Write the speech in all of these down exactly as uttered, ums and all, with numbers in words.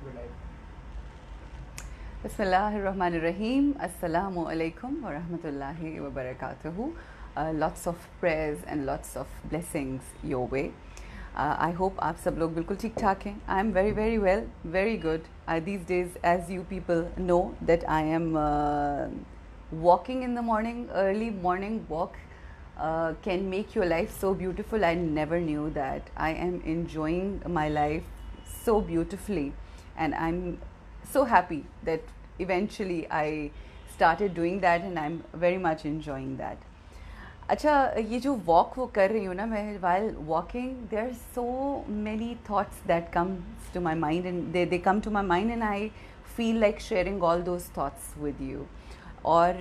your life? Bismillahirrahmanirrahim. Assalamu alaikum wa rahmatullahi wa barakatuhu. Uh, lots of prayers and lots of blessings your way. Uh, I hope आप सब लोग बिल्कुल ठीक ठाक हैं. I am very very well, very good. Uh, these days, as you people know, that I am uh, walking in the morning, early morning walk uh, can make your life so beautiful. I never knew that. I am enjoying my life so beautifully, and I'm so happy that eventually I started doing that, and I'm very much enjoying that. अच्छा, ये जो walk वो कर रही हूँ ना मैं, while walking there are so many thoughts that comes to my mind, and they they come to my mind, and I feel like sharing all those thoughts with you. और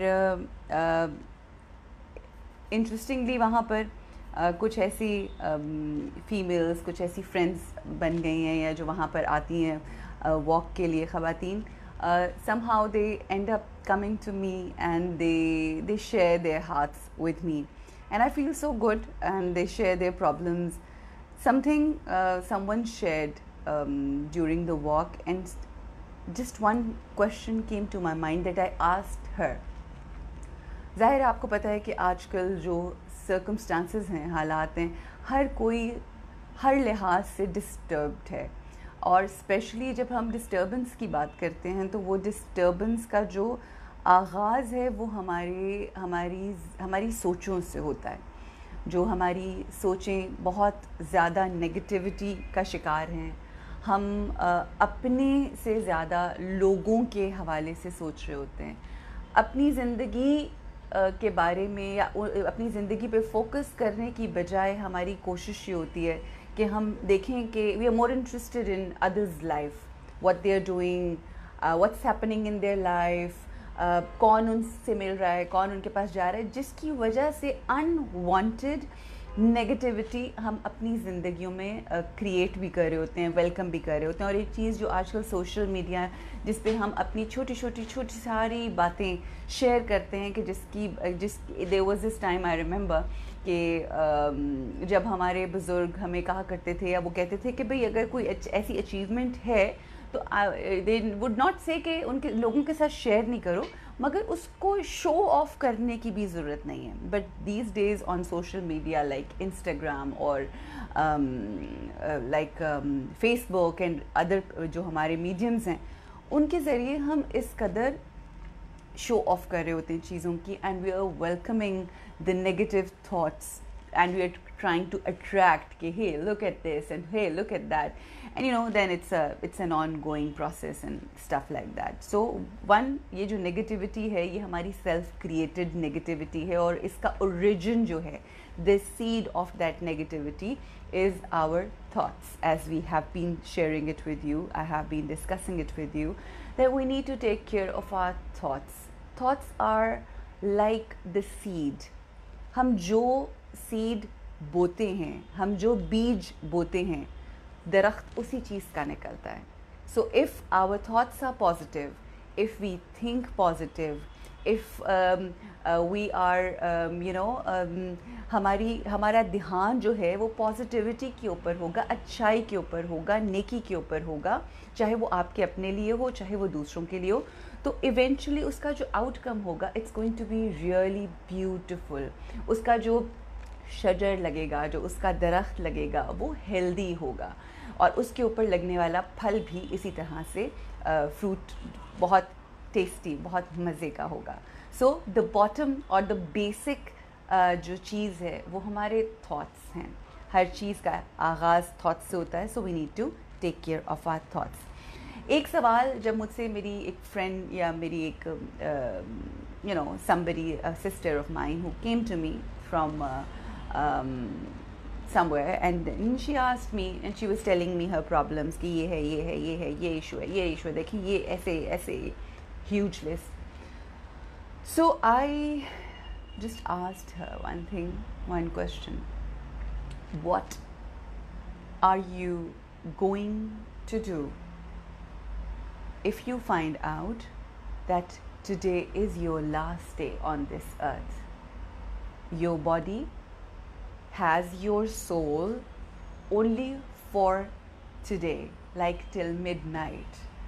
इंटरेस्टिंगली uh, uh, वहाँ पर uh, कुछ ऐसी females um, कुछ ऐसी friends बन गई हैं, या जो वहाँ पर आती हैं वॉक uh, के लिए ख़वातीन. Uh, somehow they end up coming to me, and they they share their hearts with me, and I feel so good, and they share their problems. Something uh, someone shared um, during the walk, and just one question came to my mind that I asked her. ज़ाहिर है आपको पता है कि आजकल जो circumstances हैं, हालात हैं, हर कोई हर लिहाज से disturbed है, और स्पेशली जब हम डिस्टर्बेंस की बात करते हैं तो वो डिस्टर्बेंस का जो आगाज़ है वो हमारे हमारी हमारी सोचों से होता है. जो हमारी सोचें बहुत ज़्यादा नेगेटिविटी का शिकार हैं. हम आ, अपने से ज़्यादा लोगों के हवाले से सोच रहे होते हैं. अपनी ज़िंदगी के बारे में या अपनी ज़िंदगी पे फोकस करने की बजाय हमारी कोशिश ये होती है कि हम देखें कि we are more interested in others life, what they are doing, what's happening in their life, कौन उनसे मिल रहा है, कौन उनके पास जा रहा है, जिसकी वजह से अनवांटेड नेगेटिविटी हम अपनी ज़िंदगियों में क्रिएट uh, भी कर रहे होते हैं, वेलकम भी कर रहे होते हैं. और एक चीज़ जो आजकल सोशल मीडिया जिस पे हम अपनी छोटी छोटी छोटी सारी बातें शेयर करते हैं, कि जिसकी जिस there was this time I remember कि जब हमारे बुज़ुर्ग हमें कहा करते थे, या वो कहते थे कि भाई अगर कोई ऐसी अचीवमेंट है तो दे वुड नॉट से कि उनके लोगों के साथ शेयर नहीं करो, मगर उसको शो ऑफ करने की भी ज़रूरत नहीं है. But these days on social media like Instagram और लाइक फेसबुक एंड अदर जो हमारे मीडियम्स हैं, उनके ज़रिए हम इस कदर शो ऑफ कर रहे होते हैं चीज़ों की, and we are welcoming the negative thoughts, and we are trying to attract कि hey look at this and hey look at that, and you know then it's a it's an ongoing process and stuff like that. So one, ये जो negativity है ये हमारी self created negativity है, और इसका origin जो है, the seed of that negativity is our thoughts. As we have been sharing it with you, I have been discussing it with you, that we need to take care of our thoughts. Thoughts are like the seed. हम जो seed बोते हैं, हम जो बीज बोते हैं, दरख्त उसी चीज़ का निकलता है. So if our thoughts are positive, if we think positive, if we are you know हमारी हमारा ध्यान जो है वो पॉजिटिविटी के ऊपर होगा, अच्छाई के ऊपर होगा, नेकी के ऊपर होगा, चाहे वो आपके अपने लिए हो, चाहे वो दूसरों के लिए हो, तो इवेंचुअली उसका जो आउटकम होगा it's going to be really beautiful. उसका जो शजर लगेगा, जो उसका दरख्त लगेगा, वो हेल्दी होगा, और उसके ऊपर लगने वाला फल भी इसी तरह से फ्रूट uh, बहुत टेस्टी, बहुत मज़े का होगा. सो द बॉटम और द बेसिक जो चीज़ है वो हमारे थॉट्स हैं. हर चीज़ का आगाज़ थॉट्स से होता है. So we need to take care of our thoughts. एक सवाल जब मुझसे मेरी एक फ्रेंड या मेरी एक you know somebody, a sister of mine who came to me from uh, um, somewhere, and then she asked me, and she was telling me her problems कि ये है ये है ये है ये issue है ये issue है, देखिए ये ऐसे ऐसे, huge list. So I just asked her one thing, one question: what are you going to do if you find out that today is your last day on this earth? Your body has your soul only for today, like till midnight.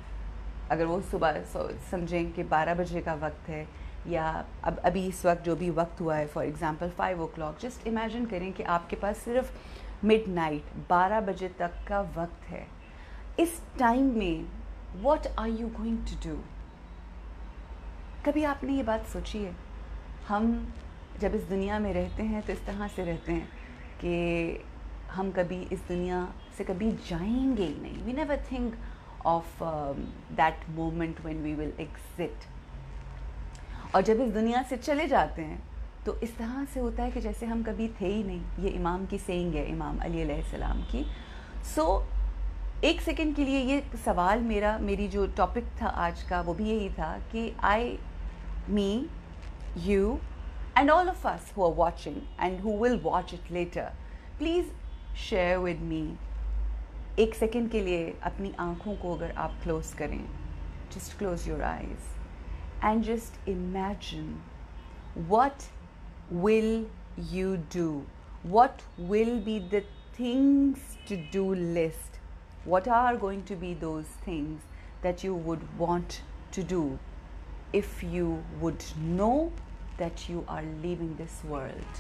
अगर वो सुबह समझें कि बारह बजे का वक्त है, या अब अभी इस वक्त जो भी वक्त हुआ है, for example five o'clock, just imagine करें कि आपके पास सिर्फ मिड नाइट बारह बजे तक का वक्त है. इस टाइम में what are you going to do? कभी आपने ये बात सोची है? हम जब इस दुनिया में रहते हैं तो इस तरह से रहते हैं कि हम कभी इस दुनिया से कभी जाएंगे ही नहीं. We never think of that moment when we will exit. और जब इस दुनिया से चले जाते हैं तो इस तरह से होता है कि जैसे हम कभी थे ही नहीं. ये इमाम की सेइंग है, इमाम अली अलैहिस्सलाम की. सो so, एक सेकंड के लिए ये सवाल मेरा मेरी जो टॉपिक था आज का वो भी यही था कि I me you and all of us who are watching and who will watch it later, please share with me. एक सेकेंड के लिए अपनी आँखों को अगर आप क्लोज करें, just close your eyes and just imagine what will you do, what will be the things to do list, what are going to be those things that you would want to do if you would know that you are leaving this world.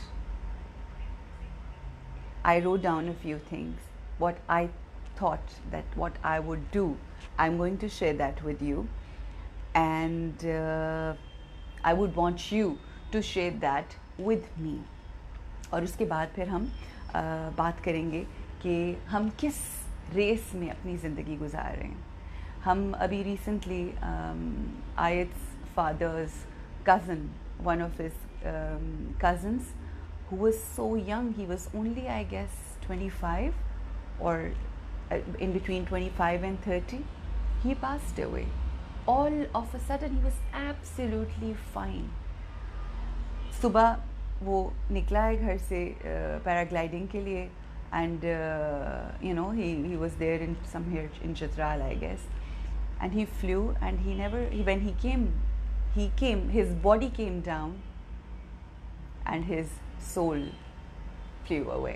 I wrote down a few things, what I thought that what I would do. I'm going to share that with you, and uh, I would want you to share that with me. और उसके बाद फिर हम uh, बात करेंगे कि हम किस रेस में अपनी ज़िंदगी गुजार रहे हैं. हम अभी recently um, Ayat's father's cousin, one of his um, cousins, who was so young, he was only I guess twenty-five or uh, in between twenty-five and thirty, he passed away. All of a sudden he was absolutely fine. सुबह वो निकला है घर से paragliding के लिए, and uh, you know he he was there in somewhere in Chitral I guess, and he flew, and he never he, when he came he came his body came down and his soul flew away.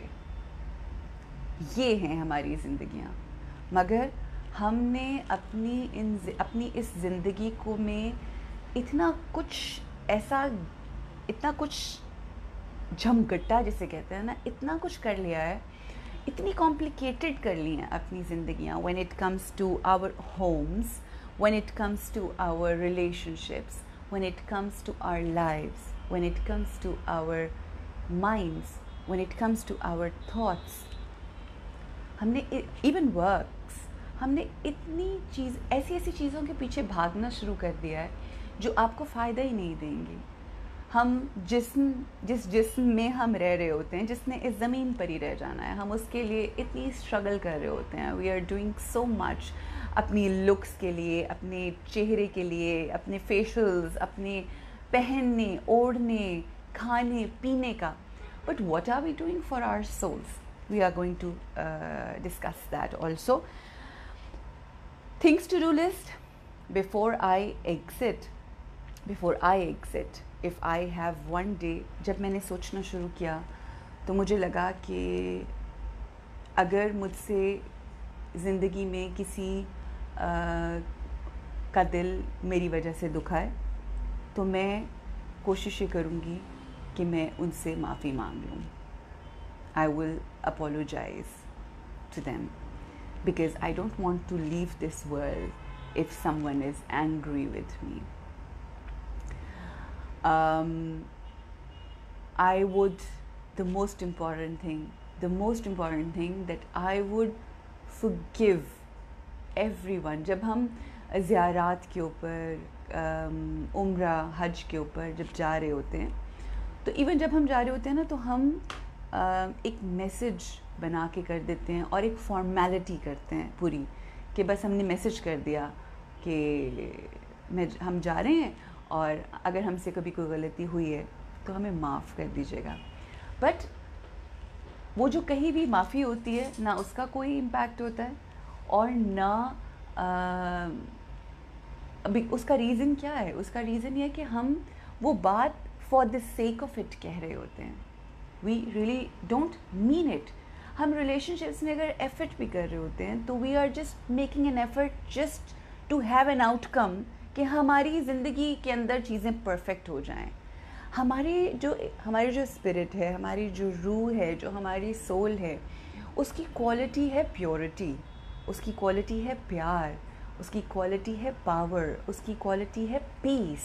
ये हैं हमारी ज़िंदगियाँ. मगर हमने अपनी इन अपनी इस ज़िंदगी को में इतना कुछ ऐसा इतना कुछ झमगट्टा जिसे कहते हैं ना, इतना कुछ कर लिया है, इतनी कॉम्प्लिकेटेड कर ली हैं अपनी ज़िंदगियाँ. when it comes to our homes, when it comes to our relationships, when it comes to our lives, when it comes to our minds, when it comes to our thoughts, हमने even works, हमने इतनी चीज़ ऐसी ऐसी चीज़ों के पीछे भागना शुरू कर दिया है जो आपको फ़ायदा ही नहीं देंगी. हम जिस्म जिस जिस्म में हम रह रहे होते हैं, जिसने इस ज़मीन पर ही रह जाना है, हम उसके लिए इतनी स्ट्रगल कर रहे होते हैं. We are doing so much अपनी लुक्स के लिए, अपने चेहरे के लिए, अपने फेशियल्स, अपने पहनने ओढ़ने खाने पीने का. But what are we doing for our souls? We are going to discuss that also. Things to do list before I exit before I exit if I have one day. जब मैंने सोचना शुरू किया तो मुझे लगा कि अगर मुझसे ज़िंदगी में किसी आ, का दिल मेरी वजह से दुखाए तो मैं कोशिश करूँगी कि मैं उनसे माफ़ी मांग लूँ. I will apologise to them because I don't want to leave this world if someone is angry with me. Um, I would, the most important thing, the most important thing that I would forgive everyone. जब हम ज़ियारात के ऊपर उम्रा हज के ऊपर जब जा रहे होते हैं, तो इवन जब हम जा रहे होते हैं ना, तो हम uh, एक मैसेज बना के कर देते हैं और एक फॉर्मेलिटी करते हैं पूरी, कि बस हमने मैसेज कर दिया कि मैं हम जा रहे हैं और अगर हमसे कभी कोई गलती हुई है तो हमें माफ़ कर दीजिएगा. बट वो जो कहीं भी माफ़ी होती है ना, उसका कोई इम्पैक्ट होता है और ना आ, अभी उसका रीज़न क्या है. उसका रीज़न ये है कि हम वो बात for the sake of it कह रहे होते हैं. We really don't mean it. हम रिलेशनशिप्स में अगर एफर्ट भी कर रहे होते हैं तो we are just making an effort just to have an outcome कि हमारी ज़िंदगी के अंदर चीज़ें परफेक्ट हो जाएं. हमारी जो हमारी जो स्पिरिट है, हमारी जो रूह है, जो हमारी सोल है, उसकी क्वालिटी है प्योरिटी, उसकी क्वालिटी है प्यार, उसकी क्वालिटी है पावर, उसकी क्वालिटी है peace,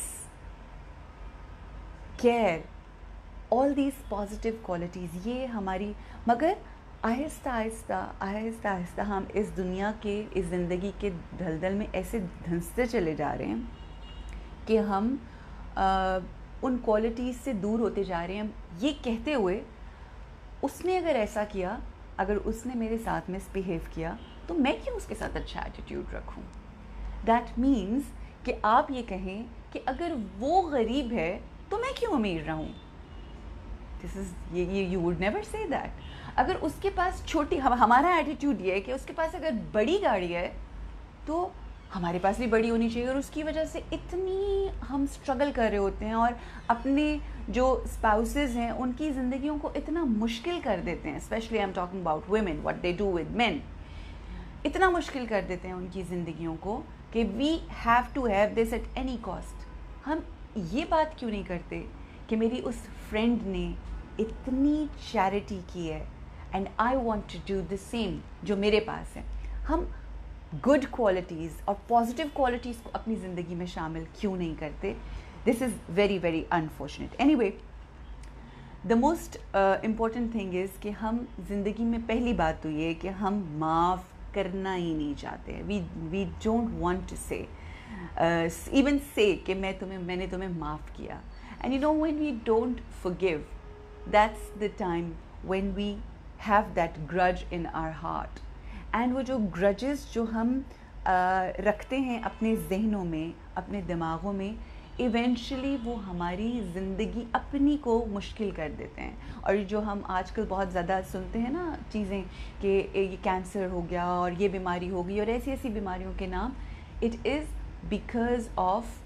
care, all these positive qualities. ये हमारी, मगर आहिस्ता आहिस्ता आहिस्ता आहिस्ता हम इस दुनिया के, इस ज़िंदगी के दलदल में ऐसे धंसते चले जा रहे हैं कि हम आ, उन क्वालिटीज़ से दूर होते जा रहे हैं. ये कहते हुए उसने अगर ऐसा किया, अगर उसने मेरे साथ मिसबिहेव किया, तो मैं क्यों उसके साथ अच्छा एटीट्यूड रखूं? दैट मीन्स कि आप ये कहें कि अगर वो गरीब है तो मैं क्यों अमीर रहूं. दिस इज़ ये ये you would never say that. अगर उसके पास छोटी, हम हमारा एटीट्यूड ये है कि उसके पास अगर बड़ी गाड़ी है तो हमारे पास भी बड़ी होनी चाहिए, और उसकी वजह से इतनी हम स्ट्रगल कर रहे होते हैं और अपने जो स्पाउसेस हैं उनकी ज़िंदगियों को इतना मुश्किल कर देते हैं. Specially I am talking about women, what they do with men. इतना मुश्किल कर देते हैं उनकी ज़िंदगियों को कि we have to have this at any cost. हम ये बात क्यों नहीं करते कि मेरी उस फ्रेंड ने इतनी चैरिटी की है and I want to do the same जो मेरे पास है. हम गुड क्वालिटीज़ और पॉजिटिव क्वालिटीज़ को अपनी ज़िंदगी में शामिल क्यों नहीं करते? This is very very unfortunate. Anyway, the most important thing is कि हम ज़िंदगी में पहली बात तो ये है कि हम माफ़ करना ही नहीं चाहते. We we don't want to say even say कि मैं तुम्हें मैंने तुम्हें माफ़ किया. And you know when we don't forgive, that's the time when we have that grudge in our heart. And वो जो ग्रजेस जो हम uh, रखते हैं अपने जहनों में, अपने दिमागों में, इवेंचुअली वो हमारी ज़िंदगी अपनी को मुश्किल कर देते हैं. और जो हम आजकल बहुत ज़्यादा सुनते हैं ना चीज़ें कि ये कैंसर हो गया और ये बीमारी हो गई और ऐसी ऐसी बीमारियों के नाम, it is because of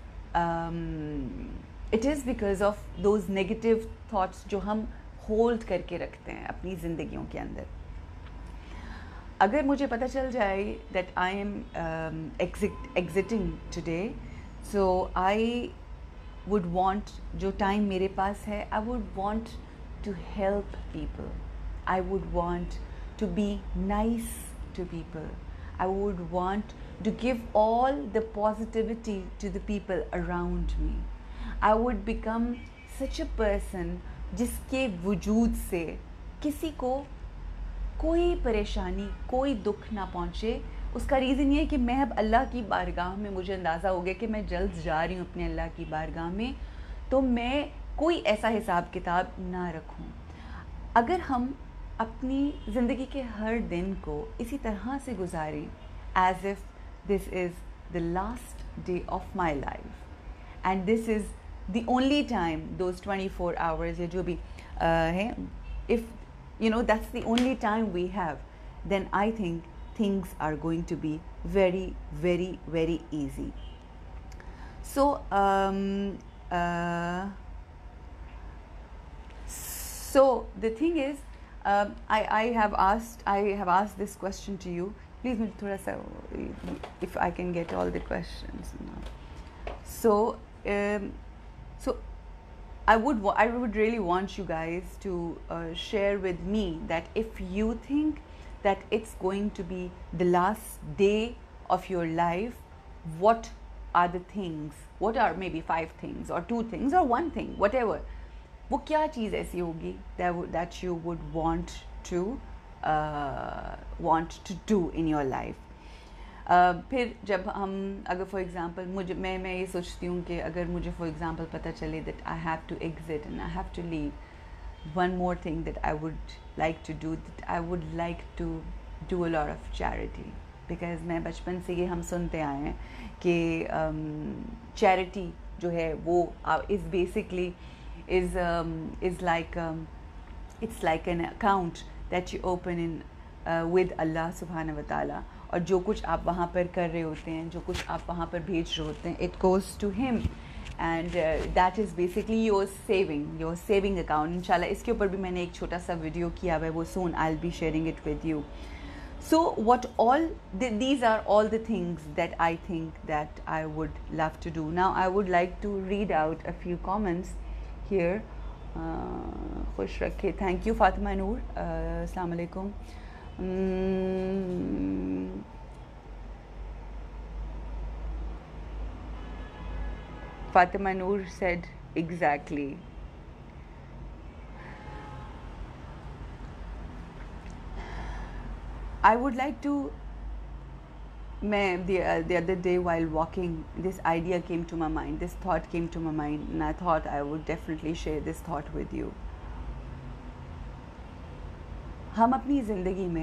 it is because of those negative thoughts जो हम होल्ड करके रखते हैं अपनी ज़िंदगियों के अंदर. अगर मुझे पता चल जाए that I am exit exiting today, so I would want, जो टाइम मेरे पास है, I would want to help people. I would want to be nice to people. I would want to give all the positivity to the people around me. I would become such a person जिसके वजूद से किसी को कोई परेशानी, कोई दुख ना पहुँचे. उसका रीज़न ये है कि मैं अब अल्लाह की बारगाह में, मुझे अंदाज़ा हो गया कि मैं जल्द जा रही हूँ अपने अल्लाह की बारगाह में, तो मैं कोई ऐसा हिसाब किताब ना रखूँ. अगर हम अपनी ज़िंदगी के हर दिन को इसी तरह से गुजारें as if this is the last day of my life and this is the only time, those twenty-four hours या जो भी uh, है, if you know that's the only time we have, then I think things are going to be very very very easy. So um, uh, so the thing is, um, I, I have asked I have asked this question to you. Please मुझे थोड़ा सा, if I can get all the questions now. So um, so I would I would really want you guys to uh, share with me that if you think that it's going to be the last day of your life, what are the things? What are maybe five things or two things or one thing, whatever. वो क्या चीज़ ऐसी होगी that that you would want to Uh, want to do in your life. uh, फिर जब हम अगर for example मुझे मैं मैं ये सोचती हूँ कि अगर मुझे फॉर एग्ज़ाम्पल पता चले that I have to exit and I have to leave, one more thing that I would like to do, that I would like to do a lot of charity, because मैं बचपन से ये हम सुनते आए हैं कि charity जो है वो is basically is um, is like um, it's like an account that you open in uh, with Allah subhanahu wa ta'ala, और जो कुछ आप वहाँ पर कर रहे होते हैं, जो कुछ आप वहाँ पर भेज रहे होते हैं, it goes to him and uh, that is basically your saving your saving account. इंशाल्लाह इसके ऊपर भी मैंने एक छोटा सा वीडियो किया है, वो soon I'll be sharing it with you. So what all th- these are all the things that I think that I would love to do. Now I would like to read out a few comments here. خوش رکھے, thank you Fatima Noor, assalamu alaikum. um, Fatima Noor said exactly. I would like to, the, uh, the other day while walking, this idea came to my mind, this thought came to my mind, and I thought I would definitely share this thought with you. ہم اپنی زندگی میں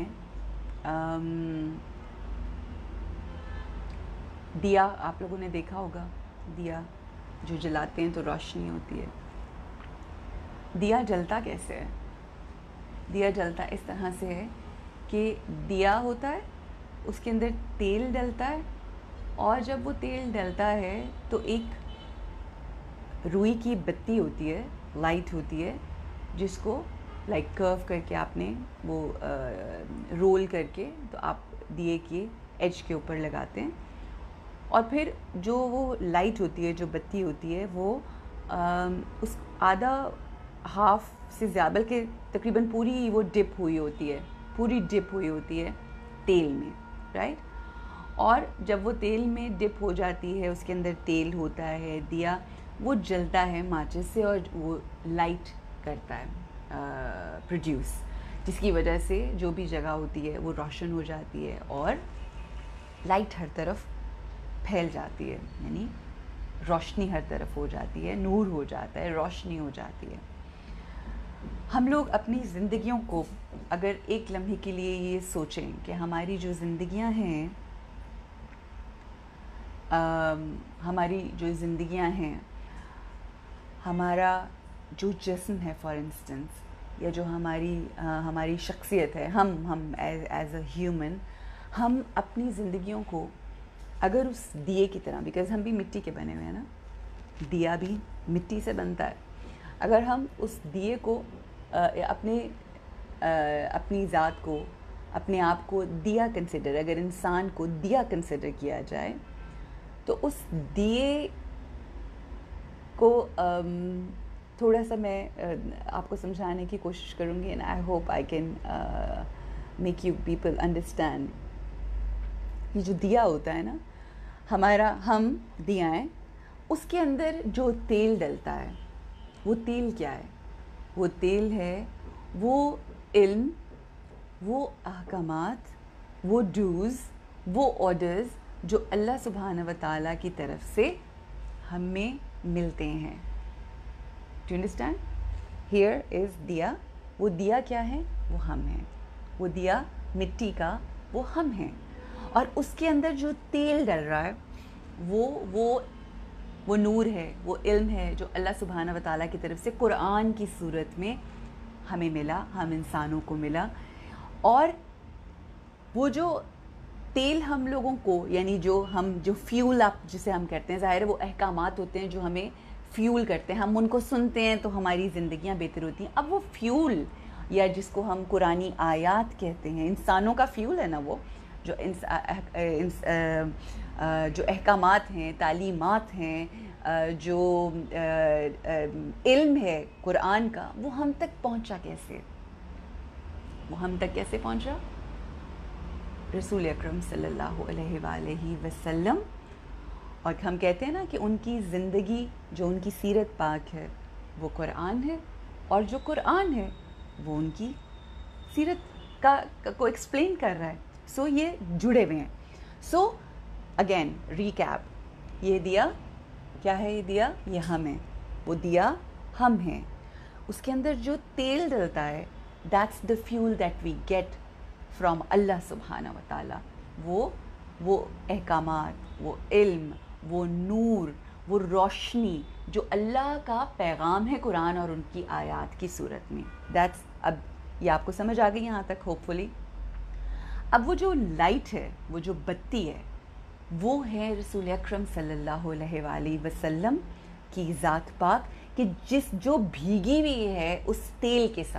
دیا, آپ لوگوں نے دیکھا ہوگا دیا جو جلاتے ہیں تو روشنی ہوتی ہے. دیا جلتا کیسے ہے؟ دیا جلتا اس طرح سے ہے کہ دیا ہوتا ہے, اس کے اندر تیل ڈلتا ہے, اور جب وہ تیل ڈلتا ہے تو ایک روئی کی بتی ہوتی ہے, لائٹ ہوتی ہے, جس کو لائک کرو کر کے آپ نے وہ رول کر کے تو آپ دیے کے ایج کے اوپر لگاتے ہیں, اور پھر جو وہ لائٹ ہوتی ہے, جو بتی ہوتی ہے, وہ اس آدھا ہاف سے زیادہ, بلکہ تقریباً پوری وہ ڈپ ہوئی ہوتی ہے, پوری ڈپ ہوئی ہوتی ہے تیل میں, رائٹ. اور جب وہ تیل میں ڈپ ہو جاتی ہے, اس کے اندر تیل ہوتا ہے, دیا وہ جلتا ہے ماچس سے, اور وہ لائٹ کرتا ہے پروڈیوس, جس کی وجہ سے جو بھی جگہ ہوتی ہے وہ روشن ہو جاتی ہے اور لائٹ ہر طرف پھیل جاتی ہے, یعنی روشنی ہر طرف ہو جاتی ہے, نور ہو جاتا ہے, روشنی ہو جاتی ہے. ہم لوگ اپنی زندگیوں کو اگر ایک لمحے کے لیے یہ سوچیں کہ ہماری جو زندگیاں ہیں ہماری جو زندگیاں ہیں ہمارا جو جسم ہے فار انسٹنس, یا جو ہماری ہماری شخصیت ہے, ہم ہم ایز ایز اے ہیومن, ہم اپنی زندگیوں کو اگر اس دیے کی طرح, بیکاز ہم بھی مٹی کے بنے ہوئے ہیں نا, دیا بھی مٹی سے بنتا ہے, اگر ہم اس دیے کو اپنے اپنی ذات کو, اپنے آپ کو دیا کنسیڈر, اگر انسان کو دیا کنسیڈر کیا جائے تو اس دیے کو تھوڑا سا میں آپ کو سمجھانے کی کوشش کروں گی, and I hope I can make you people understand. یہ جو دیا ہوتا ہے نا ہمارا, ہم دیا ہیں, اس کے اندر جو تیل ڈلتا ہے وہ تیل کیا ہے؟ وہ تیل ہے وہ علم, وہ احکامات, وہ ڈوز, وہ آرڈرز جو اللہ سبحانہ و تعالیٰ کی طرف سے ہمیں ملتے ہیں. Do you understand? Here is دیا. وہ دیا کیا ہے؟ وہ ہم ہیں. وہ دیا مٹی کا, وہ ہم ہیں. اور اس کے اندر جو تیل ڈل رہا ہے وہ وہ وہ نور ہے, وہ علم ہے جو اللہ سبحانہ و تعالیٰ کی طرف سے قرآن کی صورت میں ہمیں ملا, ہم انسانوں کو ملا. اور وہ جو تیل ہم لوگوں کو, یعنی جو ہم جو فیول اپ جسے ہم کہتے ہیں, ظاہر ہے وہ احکامات ہوتے ہیں جو ہمیں فیول کرتے ہیں, ہم ان کو سنتے ہیں تو ہماری زندگیاں بہتر ہوتی ہیں. اب وہ فیول, یا جس کو ہم قرآنی آیات کہتے ہیں, انسانوں کا فیول ہے نا, وہ جو انس, انس, جو احکامات ہیں, تعلیمات ہیں, جو علم ہے قرآن کا, وہ ہم تک پہنچا کیسے؟ وہ ہم تک کیسے پہنچا؟ رسول اکرم صلی اللہ علیہ وآلہ وسلم. اور ہم کہتے ہیں نا کہ ان کی زندگی, جو ان کی سیرت پاک ہے وہ قرآن ہے, اور جو قرآن ہے وہ ان کی سیرت کا کو ایکسپلین کر رہا ہے. سو so, یہ جڑے ہوئے ہیں. سو اگین ریکیپ, یہ دیا کیا ہے؟ یہ دیا یہ ہم ہیں. وہ دیا ہم ہیں. اس کے اندر جو تیل ڈلتا ہے, that's the fuel that we get from Allah سبحانہ و تعالیٰ. وہ وہ احکامات, وہ علم, وہ نور, وہ روشنی جو اللہ کا پیغام ہے قرآن اور ان کی آیات کی صورت میں. دیٹس, اب یہ آپ کو سمجھ آ گئی یہاں تک ہوپ فلی. اب وہ جو لائٹ ہے, وہ جو بتی ہے, وہ ہے رسول اکرم صلی اللہ علیہ وآلہ وسلم کی ذات پاک, کہ جس جو بھیگی ہوئی ہے اس تیل کے ساتھ.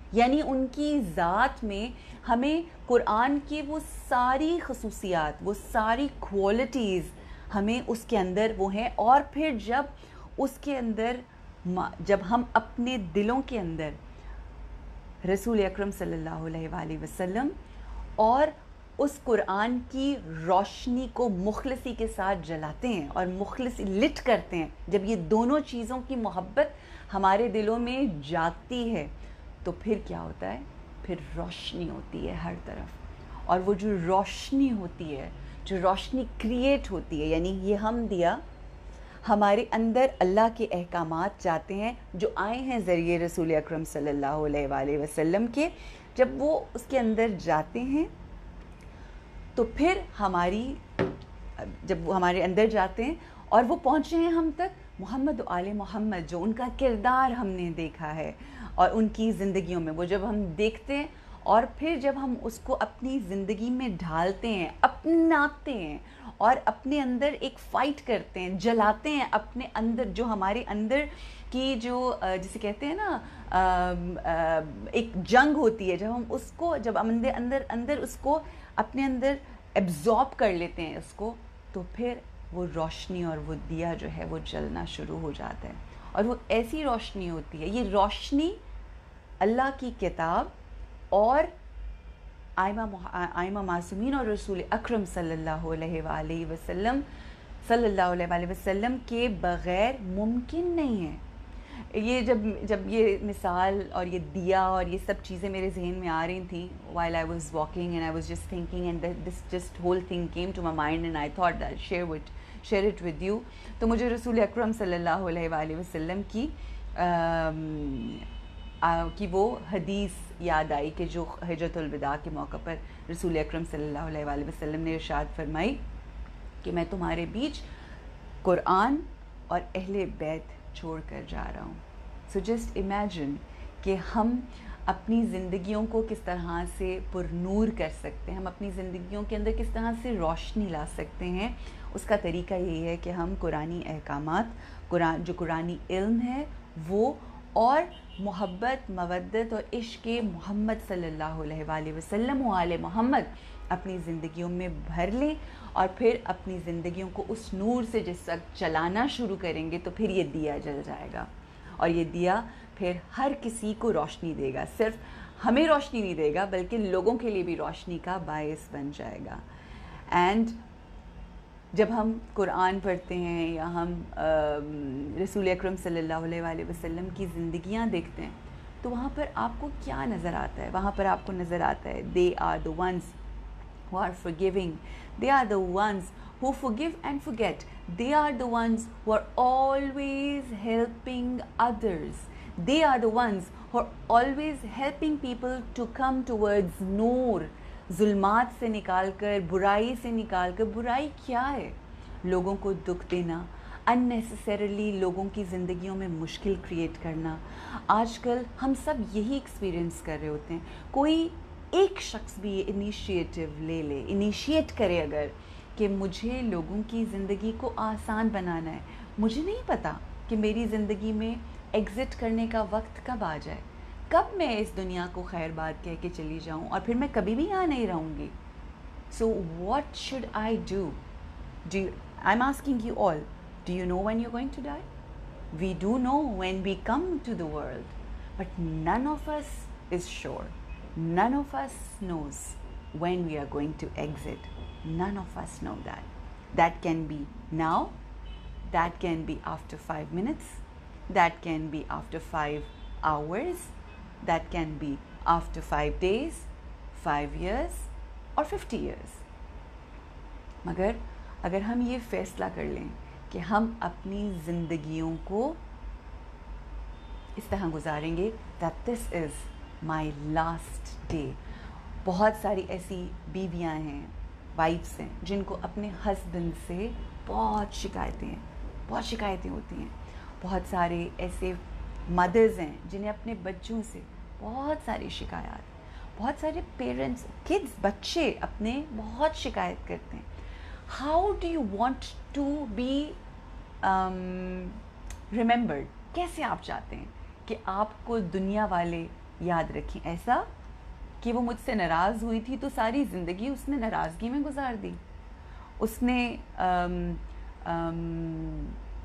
یعنی ان کی ذات میں ہمیں قرآن کی وہ ساری خصوصیات، وہ ساری کوالٹیز ہمیں اس کے اندر وہ ہیں. اور پھر جب اس کے اندر جب ہم اپنے دلوں کے اندر رسول اکرم صلی اللہ علیہ وآلہ وسلم اور اس قرآن کی روشنی کو مخلصی کے ساتھ جلاتے ہیں اور مخلصی لٹ کرتے ہیں، جب یہ دونوں چیزوں کی محبت ہمارے دلوں میں جاگتی ہے تو پھر کیا ہوتا ہے؟ پھر روشنی ہوتی ہے ہر طرف. اور وہ جو روشنی ہوتی ہے، جو روشنی کریٹ ہوتی ہے، یعنی یہ ہم دیا ہمارے اندر اللہ کے احکامات جاتے ہیں جو آئے ہیں ذریعے رسول اکرم صلی اللہ علیہ وآلہ وسلم کے. جب وہ اس کے اندر جاتے ہیں تو پھر ہماری جب وہ ہمارے اندر جاتے ہیں اور وہ پہنچے ہیں ہم تک محمد و آل محمد، جو ان کا کردار ہم نے دیکھا ہے اور ان کی زندگیوں میں وہ جب ہم دیکھتے ہیں اور پھر جب ہم اس کو اپنی زندگی میں ڈھالتے ہیں، اپناتے ہیں اور اپنے اندر ایک فائٹ کرتے ہیں، جلاتے ہیں اپنے اندر جو ہمارے اندر کی جو جسے کہتے ہیں نا ایک جنگ ہوتی ہے، جب ہم اس کو جب اندر اندر اندر اس کو اپنے اندر ایبزارب کر لیتے ہیں اس کو، تو پھر وہ روشنی اور وہ دیا جو ہے وہ جلنا شروع ہو جاتا ہے. اور وہ ایسی روشنی ہوتی ہے، یہ روشنی اللہ کی کتاب اور آئمہ معصومین اور رسول اکرم صلی اللہ علیہ وآلہ وسلم صلی اللہ علیہ وآلہ وسلم کے بغیر ممکن نہیں ہے. یہ جب جب یہ مثال اور یہ دیا اور یہ سب چیزیں میرے ذہن میں آ رہی تھیں while I was walking and I was just thinking and this just whole thing came to my mind and I thought that share with share it with you. تو مجھے رسول اکرم صلی اللہ علیہ وآلہ وسلم کی کی وہ حدیث یاد آئی کہ جو حجۃ الوداع کے موقع پر رسول اکرم صلی اللہ علیہ وآلہ وسلم نے ارشاد فرمائی کہ میں تمہارے بیچ قرآن اور اہل بیت چھوڑ کر جا رہا ہوں. سو جسٹ امیجن کہ ہم اپنی زندگیوں کو کس طرح سے پر نور کر سکتے ہیں، ہم اپنی زندگیوں کے اندر کس طرح سے روشنی لا سکتے ہیں. اس کا طریقہ یہی ہے کہ ہم قرآنی احکامات، قرآن جو قرآنی علم ہے وہ، اور محبت، مودت اور عشق محمد صلی اللہ علیہ وآلہ وسلم و آل محمد اپنی زندگیوں میں بھر لیں. اور پھر اپنی زندگیوں کو اس نور سے جس وقت چلانا شروع کریں گے تو پھر یہ دیا جل جائے گا، اور یہ دیا پھر ہر کسی کو روشنی دے گا. صرف ہمیں روشنی نہیں دے گا بلکہ لوگوں کے لیے بھی روشنی کا باعث بن جائے گا. اینڈ جب ہم قرآن پڑھتے ہیں یا ہم رسول اکرم صلی اللہ علیہ وآلہ وسلم کی زندگیاں دیکھتے ہیں تو وہاں پر آپ کو کیا نظر آتا ہے؟ وہاں پر آپ کو نظر آتا ہے they are the ones who are forgiving, they are the ones who forgive and forget, they are the ones who are always helping others, they are the ones who are always helping people to come towards نور. ظلمات سے نکال کر، برائی سے نکال کر. برائی کیا ہے؟ لوگوں کو دکھ دینا، unnecessarily لوگوں کی زندگیوں میں مشکل کریٹ کرنا. آج کل ہم سب یہی ایکسپیرئنس کر رہے ہوتے ہیں. کوئی ایک شخص بھی انیشیٹو لے لے، انیشیٹ کرے اگر کہ مجھے لوگوں کی زندگی کو آسان بنانا ہے. مجھے نہیں پتا کہ میری زندگی میں ایگزٹ کرنے کا وقت کب آ جائے، کب میں اس دنیا کو خیر بات کہہ کے چلی جاؤں اور پھر میں کبھی بھی یہاں نہیں رہوں گی. So what should I do? Do I am asking you all, do you know when you going to die? We do know when we come to the world, but none of us is sure. None of us knows when we are going to exit. None of us know that. That can be now, that can be after five minutes, that can be after five hours, that can be after five days, five years or fifty years. مگر اگر ہم یہ فیصلہ کر لیں کہ ہم اپنی زندگیوں کو اس طرح گزاریں گے that this is my last day. بہت ساری ایسی بیویاں ہیں، وائفس ہیں جن کو اپنے ہسبینڈ سے بہت شکایتیں ہیں، بہت شکایتیں ہوتی ہیں. بہت سارے ایسے مدرز ہیں جنہیں اپنے بچوں سے بہت ساری شکایات، بہت سارے پیرنٹس، کڈس، بچے اپنے بہت شکایت کرتے ہیں. How do you want to be remembered? کیسے آپ چاہتے ہیں کہ آپ کو دنیا والے یاد رکھیں ایسا کہ وہ مجھ سے ناراض ہوئی تھی تو ساری زندگی اس نے ناراضگی میں گزار دی. اس نے آم آم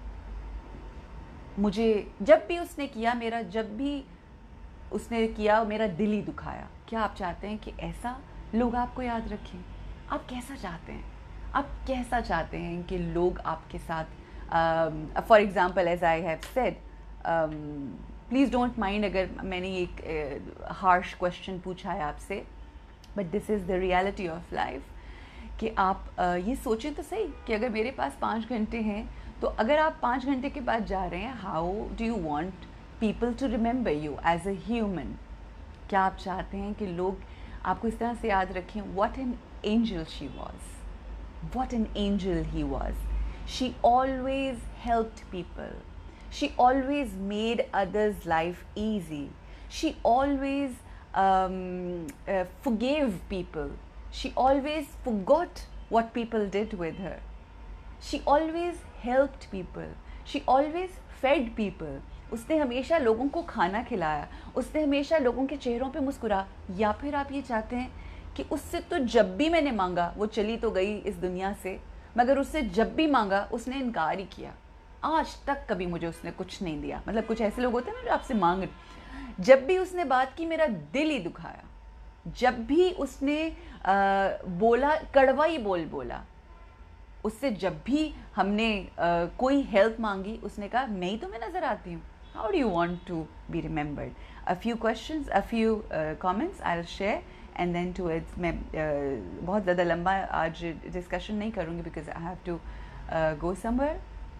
مجھے جب بھی اس نے کیا میرا جب بھی اس نے کیا میرا دل ہی دکھایا. کیا آپ چاہتے ہیں کہ ایسا لوگ آپ کو یاد رکھیں؟ آپ کیسا چاہتے ہیں؟ آپ کیسا چاہتے ہیں کہ لوگ آپ کے ساتھ for example as I have said, please don't mind اگر میں نے ایک ہارش کوشچن پوچھا ہے آپ سے, but this is the reality of life, کہ آپ یہ سوچیں تو صحیح کہ اگر میرے پاس پانچ گھنٹے ہیں تو اگر آپ پانچ گھنٹے کے بعد جا رہے ہیں, how do you want people to remember you as a human? کیا آپ چاہتے ہیں کہ لوگ آپ کو اس طرح سے یاد رکھیں, what an angel she was, what an angel he was. She always helped people, she always made others' life easy, she always um, uh, forgave people, she always forgot what people did with her, she always helped people, she always fed people. اس نے ہمیشہ لوگوں کو کھانا کھلایا, اس نے ہمیشہ لوگوں کے چہروں پہ مسکرا. یا پھر آپ یہ چاہتے ہیں کہ اس سے تو جب بھی میں نے مانگا, وہ چلی تو گئی اس دنیا سے, مگر اس سے جب بھی مانگا اس نے انکار ہی کیا, آج تک کبھی مجھے اس نے کچھ نہیں دیا. مطلب کچھ ایسے لوگ ہوتے ہیں نا جو آپ سے مانگ, جب بھی اس نے بات کی میرا دل ہی دکھایا, جب بھی اس نے بولا کڑوا ہی بول بولا, اس سے جب بھی ہم نے کوئی ہیلپ مانگی اس نے کہا میں ہی تمہیں نظر آتی ہوں. How do you want to be remembered? A few questions, a few comments I will share and then to its. میں بہت زیادہ لمبا آج ڈسکشن نہیں کروں گی because I have to go somewhere.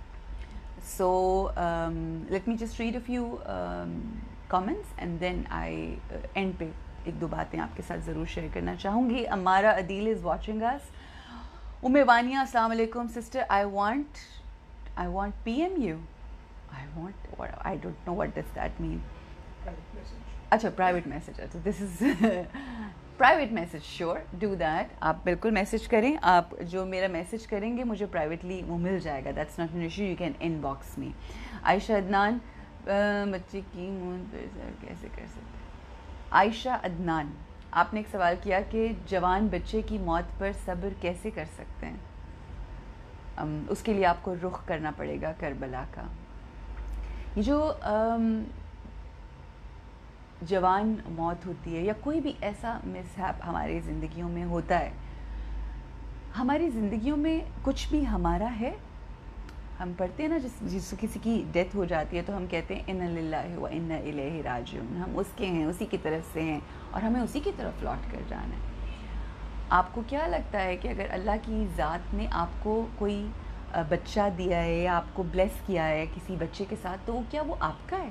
So um, let me just read a few um, comments and then I uh, end پہ ایک دو باتیں آپ کے ساتھ ضرور شیئر کرنا چاہوں گی. امارا عدیل is watching us. ام وانیہ السلام علیکم sister, I want I want P M you, I want what, I don't know what does that mean. اچھا پرائیویٹ میسیج, اچھا this is private message, sure do that. آپ بالکل میسیج کریں, آپ جو میرا میسیج کریں گے مجھے پرائیویٹلی وہ مل جائے گا, that's not an issue, you can inbox me. Ayesha Adnan, بچے کی موت پر کیسے کر سکتے؟ عائشہ عدنان, آپ نے ایک سوال کیا کہ جوان بچے کی موت پر صبر کیسے کر سکتے ہیں. اس کے لیے آپ کو رخ کرنا پڑے گا کربلا کا. یہ جو جوان موت ہوتی ہے یا کوئی بھی ایسا مسہیپ ہماری زندگیوں میں ہوتا ہے, ہماری زندگیوں میں کچھ بھی ہمارا ہے. ہم پڑھتے ہیں نا جس جس کسی کی ڈیتھ ہو جاتی ہے تو ہم کہتے ہیں انا للہ و انا الیہ راجعون, ہم اس کے ہیں, اسی کی طرف سے ہیں اور ہمیں اسی کی طرف لوٹ کر جانا ہے. آپ کو کیا لگتا ہے کہ اگر اللہ کی ذات نے آپ کو کوئی بچہ دیا ہے یا آپ کو بلیس کیا ہے کسی بچے کے ساتھ, تو وہ کیا وہ آپ کا ہے؟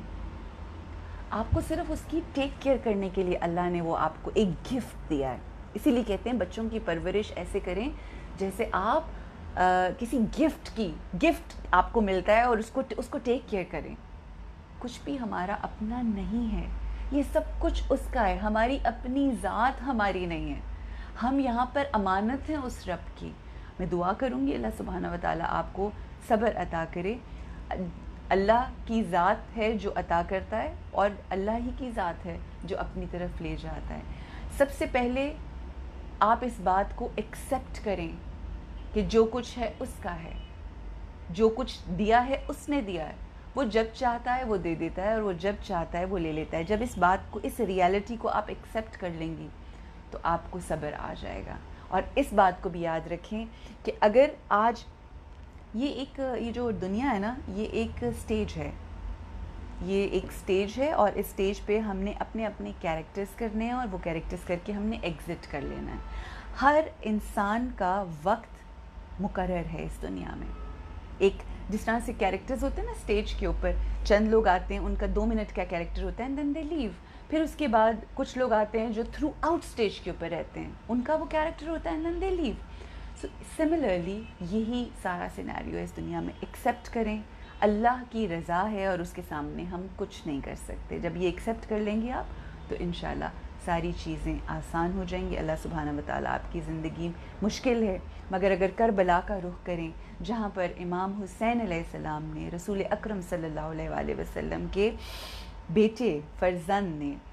آپ کو صرف اس کی ٹیک کیئر کرنے کے لیے اللہ نے وہ آپ کو ایک گفٹ دیا ہے. اسی لیے کہتے ہیں بچوں کی پرورش ایسے کریں جیسے آپ آ, کسی گفٹ کی گفٹ آپ کو ملتا ہے اور اس کو اس کو ٹیک کیئر کریں. کچھ بھی ہمارا اپنا نہیں ہے, یہ سب کچھ اس کا ہے, ہماری اپنی ذات ہماری نہیں ہے. ہم یہاں پر امانت ہیں اس رب کی. میں دعا کروں گی اللہ سبحانہ و تعالیٰ آپ کو صبر عطا کرے. اللہ کی ذات ہے جو عطا کرتا ہے اور اللہ ہی کی ذات ہے جو اپنی طرف لے جاتا ہے. سب سے پہلے آپ اس بات کو ایکسیپٹ کریں کہ جو کچھ ہے اس کا ہے, جو کچھ دیا ہے اس نے دیا ہے. وہ جب چاہتا ہے وہ دے دیتا ہے اور وہ جب چاہتا ہے وہ لے لیتا ہے. جب اس بات کو, اس ریالٹی کو آپ ایکسیپٹ کر لیں گی تو آپ کو صبر آ جائے گا. اور اس بات کو بھی یاد رکھیں کہ اگر آج یہ ایک یہ جو دنیا ہے نا, یہ ایک سٹیج ہے, یہ ایک سٹیج ہے اور اس سٹیج پہ ہم نے اپنے اپنے کیریکٹرز کرنے ہیں اور وہ کیریکٹرز کر کے ہم نے ایگزٹ کر لینا ہے. ہر انسان کا وقت مقرر ہے اس دنیا میں. ایک جس طرح سے کیریکٹرز ہوتے ہیں نا اسٹیج کے اوپر, چند لوگ آتے ہیں ان کا دو منٹ کا کیریکٹر ہوتا ہے اینڈ دین دے لیو. پھر اس کے بعد کچھ لوگ آتے ہیں جو تھرو آؤٹ اسٹیج کے اوپر رہتے ہیں, ان کا وہ کیریکٹر ہوتا ہے and then they leave. So similarly یہی سارا سینیریو ہے اس دنیا میں. ایکسیپٹ کریں اللہ کی رضا ہے اور اس کے سامنے ہم کچھ نہیں کر سکتے. جب یہ ایکسیپٹ کر لیں گے آپ تو انشاءاللہ ساری چیزیں آسان ہو جائیں گی. اللہ سبحانہ و تعالیٰ آپ کی زندگی مشکل ہے مگر اگر کربلا کا رخ کریں جہاں پر امام حسین علیہ السلام نے رسول اکرم صلی اللہ علیہ وآلہ وسلم کے بیٹے فرزند نے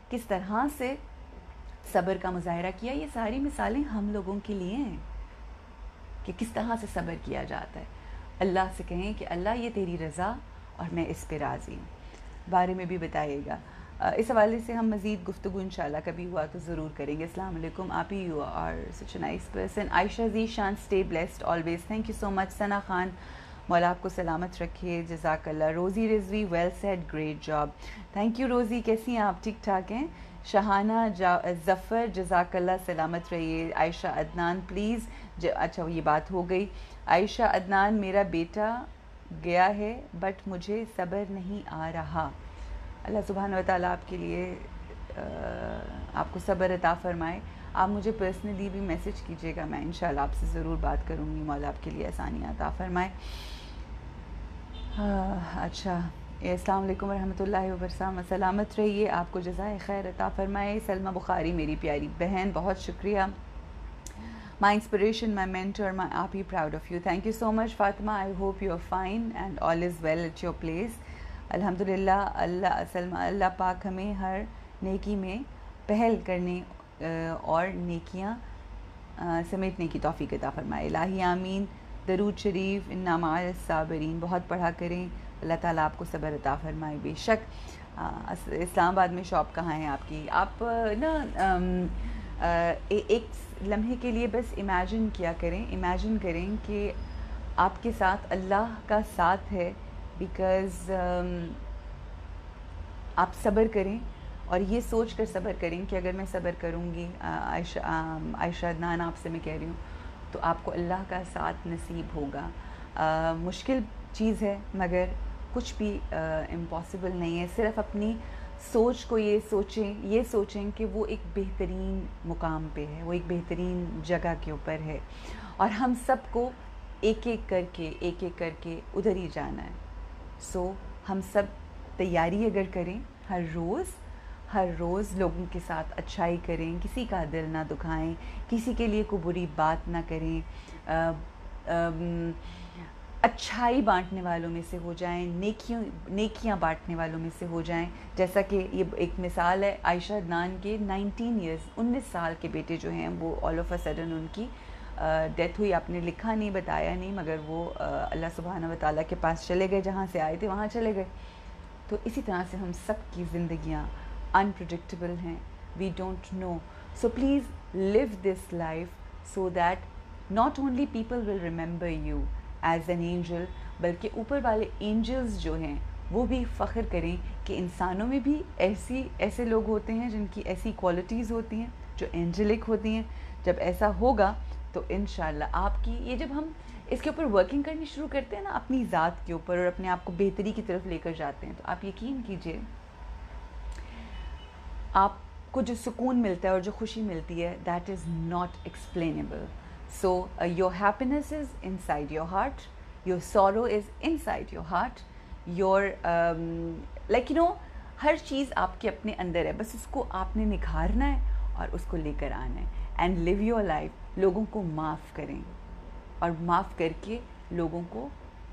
کس طرح سے صبر کا مظاہرہ کیا. یہ ساری مثالیں ہم لوگوں کے لیے ہیں کہ کس طرح سے صبر کیا جاتا ہے. اللہ سے کہیں کہ اللہ یہ تیری رضا اور میں اس پہ راضی ہوں, بارے میں بھی بتائیے گا. اس حوالے سے ہم مزید گفتگو انشاءاللہ کبھی ہوا تو ضرور کریں گے. السلام علیکم. آپ ہی you are such a nice person. Ayesha Zeeshan stay blessed always. Thank you so much. Sana Khan مولا آپ کو سلامت رکھے, جزاک اللہ. Rozi Rizvi well said, great job. Thank you Rozi. کیسی ہیں آپ؟ ٹھیک ٹھاک ہیں. شہانہ ظفر جزاک اللہ, سلامت رہیے. عائشہ عدنان پلیز, اچھا یہ بات ہو گئی. عائشہ عدنان میرا بیٹا گیا ہے بٹ مجھے صبر نہیں آ رہا. اللہ سبحانہ و تعالیٰ آپ کے لیے آپ کو صبر عطا فرمائے. آپ مجھے پرسنلی بھی میسج کیجیے گا, میں انشاءاللہ آپ سے ضرور بات کروں گی. مولا آپ کے لیے آسانیاں عطا فرمائے. اچھا, السلام علیکم ورحمۃ اللہ وبرکاتہ. سلامت رہیے, آپ کو جزائے خیر عطا فرمائے. سلمہ بخاری میری پیاری بہن, بہت شکریہ. My inspiration, my mentor, my R P, proud of you. Thank you so much, Fatima. I hope you are fine and all is well at your place. الحمدللہ. اللہ سلمہ, اللہ پاک ہمیں ہر نیکی میں پہل کرنے اور نیکیاں سمیٹنے کی توفیق عطا فرمائے. الہی آمین. درود شریف انا مع الصابرین بہت پڑھا کریں. اللہ تعالیٰ آپ کو صبر عطا فرمائے. بے شک. اسلام آباد میں شاپ کہاں ہے آپ کی؟ آپ نا ایک لمحے کے لیے بس امیجن کیا کریں, امیجن کریں کہ آپ کے ساتھ اللہ کا ساتھ ہے, بیکاز آپ صبر کریں اور یہ سوچ کر صبر کریں کہ اگر میں صبر کروں گی, عائشہ عائشہ عدنان آپ سے میں کہہ رہی ہوں, تو آپ کو اللہ کا ساتھ نصیب ہوگا. مشکل چیز ہے مگر کچھ بھی امپاسبل نہیں ہے. صرف اپنی سوچ کو یہ سوچیں یہ سوچیں کہ وہ ایک بہترین مقام پہ ہے, وہ ایک بہترین جگہ کے اوپر ہے, اور ہم سب کو ایک ایک کر کے ایک ایک کر کے ادھر ہی جانا ہے. سو ہم سب تیاری اگر کریں, ہر روز ہر روز لوگوں کے ساتھ اچھائی کریں, کسی کا دل نہ دکھائیں, کسی کے لیے کوئی بری بات نہ کریں, اچھائی بانٹنے والوں میں سے ہو جائیں, نیکیوں نیکیاں بانٹنے والوں میں سے ہو جائیں. جیسا کہ یہ ایک مثال ہے عائشہ عدنان کے نائنٹین ایئرز انیس سال کے بیٹے جو ہیں وہ آل آف اے سڈن ان کی ڈیتھ ہوئی. آپ نے لکھا نہیں, بتایا نہیں, مگر وہ اللہ سبحانہ و تعالیٰ کے پاس چلے گئے, جہاں سے آئے تھے وہاں چلے گئے. تو اسی طرح سے ہم سب کی زندگیاں انپریڈکٹیبل ہیں, we don't know. So please live this life so that not only people will remember you as an angel, بلکہ اوپر والے اینجلز جو ہیں وہ بھی فخر کریں کہ انسانوں میں بھی ایسی ایسے لوگ ہوتے ہیں جن کی ایسی کوالٹیز ہوتی ہیں جو اینجلک ہوتی ہیں. جب ایسا ہوگا تو انشاءاللہ آپ کی یہ, جب ہم اس کے اوپر ورکنگ کرنی شروع کرتے ہیں نا, اپنی ذات کے اوپر, اور اپنے آپ کو بہتری کی طرف لے کر جاتے ہیں, تو آپ یقین کیجئے آپ کو جو سکون ملتا ہے اور جو خوشی ملتی ہے, that is not explainable. So your happiness is inside your heart, your sorrow is inside your heart, your like you know ہر چیز آپ کے اپنے اندر ہے, بس اس کو آپ نے نکھارنا ہے اور اس کو لے کر آنا ہے. And live your life. لوگوں کو معاف کریں اور معاف کر کے لوگوں کو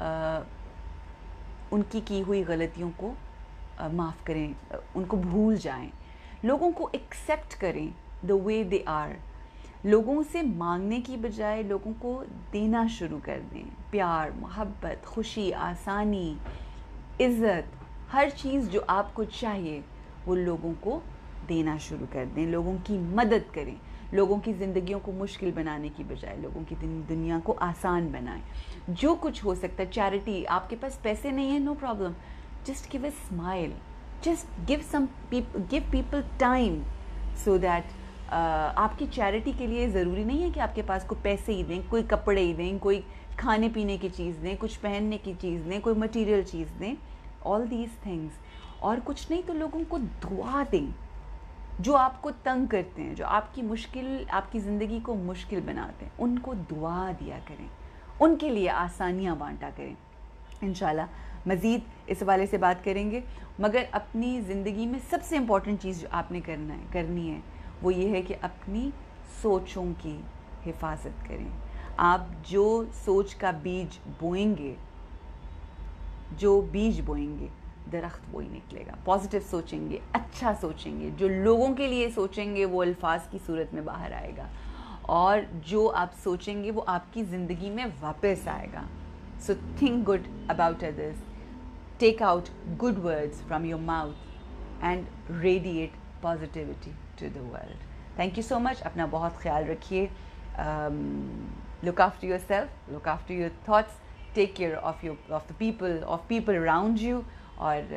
ان کی کی ہوئی غلطیوں کو معاف کریں, ان کو بھول جائیں. لوگوں کو ایکسیپٹ کریں دا وے دے آر. لوگوں سے مانگنے کی بجائے لوگوں کو دینا شروع کر دیں. پیار, محبت, خوشی, آسانی, عزت, ہر چیز جو آپ کو چاہیے وہ لوگوں کو دینا شروع کر دیں. لوگوں کی مدد کریں. لوگوں کی زندگیوں کو مشکل بنانے کی بجائے لوگوں کی دنیا کو آسان بنائیں. جو کچھ ہو سکتا ہے, چیریٹی, آپ کے پاس پیسے نہیں ہیں, no problem, just give a smile, just give some give people time, so that آپ کی چیریٹی کے لیے ضروری نہیں ہے کہ آپ کے پاس کوئی پیسے ہی دیں, کوئی کپڑے ہی دیں, کوئی کھانے پینے کی چیز دیں, کچھ پہننے کی چیز دیں, کوئی مٹیریل چیز دیں, آل دیز تھنگس. اور کچھ نہیں تو لوگوں کو دعا دیں جو آپ کو تنگ کرتے ہیں, جو آپ کی مشکل آپ کی زندگی کو مشکل بناتے ہیں, ان کو دعا دیا کریں, ان کے لیے آسانیاں بانٹا کریں. انشاءاللہ مزید اس حوالے سے بات کریں گے, مگر اپنی زندگی میں سب سے امپورٹنٹ چیز جو آپ نے کرنا ہے کرنی ہے وہ یہ ہے کہ اپنی سوچوں کی حفاظت کریں. آپ جو سوچ کا بیج بوئیں گے جو بیج بوئیں گے درخت وہی نکلے گا. پازیٹیو سوچیں گے, اچھا سوچیں گے, جو لوگوں کے لیے سوچیں گے وہ الفاظ کی صورت میں باہر آئے گا, اور جو آپ سوچیں گے وہ آپ کی زندگی میں واپس آئے گا. So think good about others, take out good words from your mouth and radiate positivity to the world. Thank you so much. اپنا بہت خیال رکھیے. Look after yourself, look after your thoughts, take care of your of the people of people around you, اور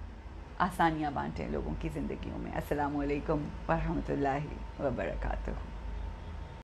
آسانیاں بانٹیں لوگوں کی زندگیوں میں. السلام علیکم ورحمۃ اللہ وبرکاتہ.